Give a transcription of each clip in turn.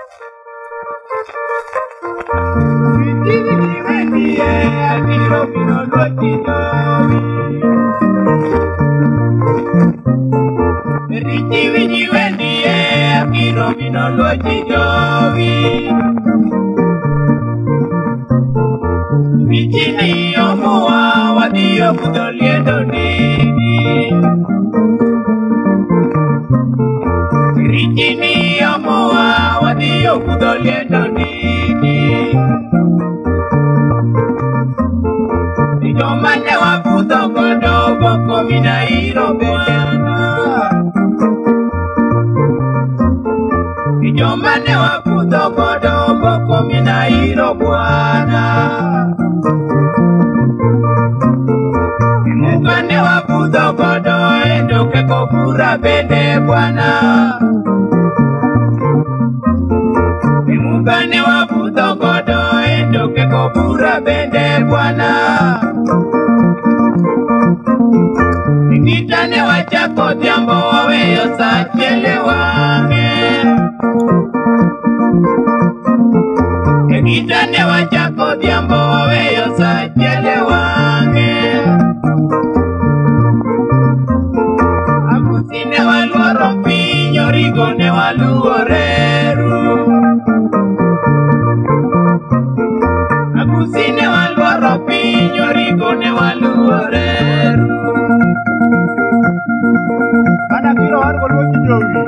Vicini omoa wadio kudoliendo nini. Vicini omoa wadio kudoliendo nini. Nijomane wafuto kodo boko mina iro bwana. Nijomane wafuto kodo boko mina iro bwana. Mugane wafuto kodo endo ke kopura bende bwana. Mugane wafuto kodo endo ke kopura bende bwana. Nitane wachako tiambo waweyo sachele wange. Nitane wachako tiambo waweyo sachele wange. Agusine waluoro pinyo rigone waluoreru. Agusine waluoro pinyo rigone waluoreru. Kada kilo hargo lochi jowi.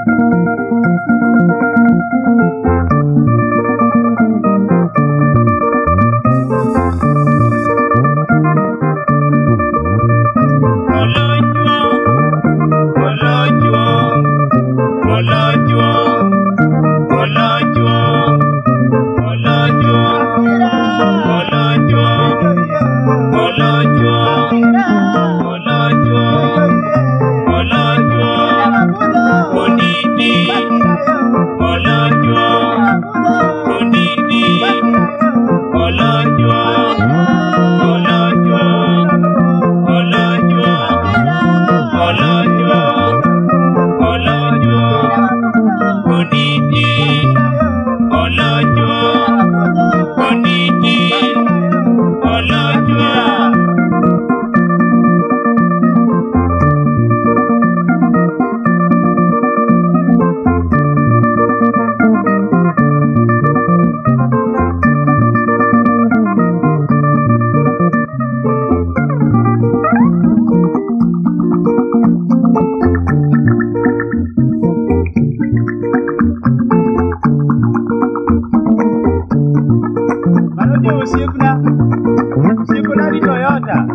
Usiku ni Toyota.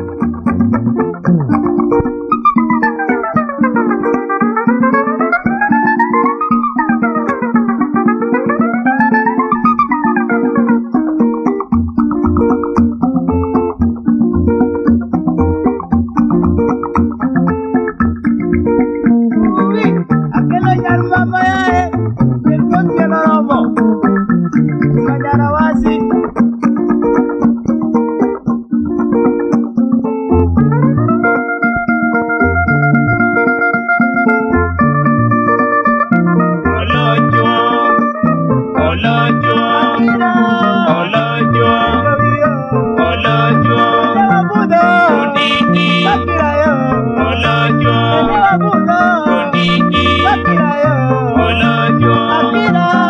Aquel ya mama ya el coche no robo. Mañana wasi. Akira